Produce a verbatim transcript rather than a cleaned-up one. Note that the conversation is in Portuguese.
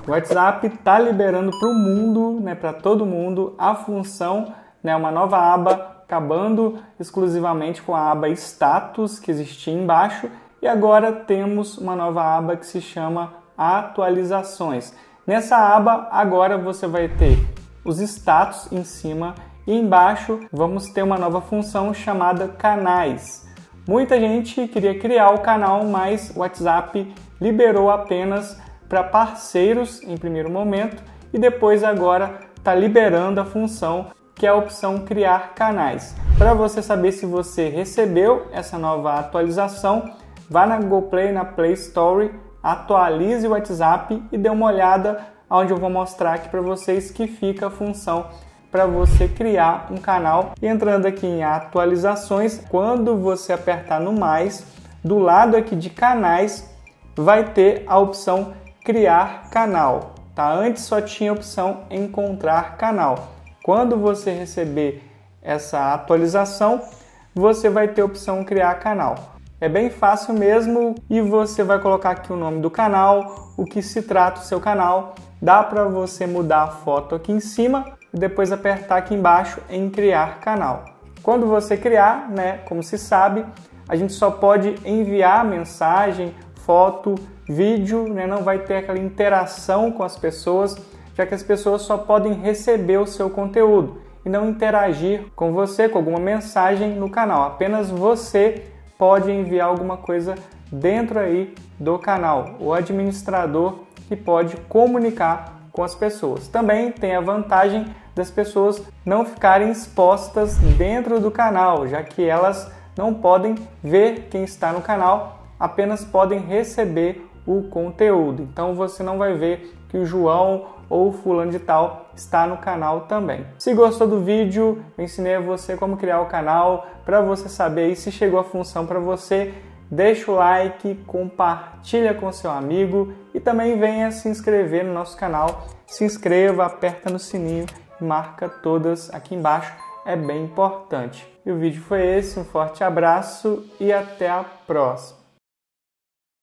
O WhatsApp está liberando para o mundo, né, para todo mundo, a função, né, uma nova aba, acabando exclusivamente com a aba Status, que existia embaixo, e agora temos uma nova aba que se chama Atualizações. Nessa aba, agora você vai ter os status em cima e embaixo vamos ter uma nova função chamada Canais. Muita gente queria criar o canal, mas o WhatsApp liberou apenas para parceiros em primeiro momento e depois agora está liberando a função que é a opção Criar Canais. Para você saber se você recebeu essa nova atualização, vá na Google Play, na Play Store, atualize o WhatsApp e dê uma olhada onde eu vou mostrar aqui para vocês que fica a função para você criar um canal. E entrando aqui em atualizações, quando você apertar no mais, do lado aqui de canais, vai ter a opção criar canal, tá? Antes só tinha a opção encontrar canal. Quando você receber essa atualização, você vai ter a opção criar canal. É bem fácil mesmo e você vai colocar aqui o nome do canal, o que se trata o seu canal. Dá para você mudar a foto aqui em cima e depois apertar aqui embaixo em criar canal. Quando você criar, né, como se sabe, a gente só pode enviar mensagem, foto, vídeo, né, não vai ter aquela interação com as pessoas, já que as pessoas só podem receber o seu conteúdo e não interagir com você, com alguma mensagem no canal. Apenas você pode enviar alguma coisa dentro aí do canal. O administrador que pode comunicar com as pessoas. Também tem a vantagem das pessoas não ficarem expostas dentro do canal, já que elas não podem ver quem está no canal, apenas podem receber o conteúdo. Então você não vai ver que o João ou o fulano de tal está no canal também. Se gostou do vídeo, eu ensinei a você como criar o canal. Para você saber aí se chegou a função para você, deixa o like, compartilha com seu amigo e também venha se inscrever no nosso canal. Se inscreva, aperta no sininho e marca todas aqui embaixo, é bem importante. E o vídeo foi esse, um forte abraço e até a próxima.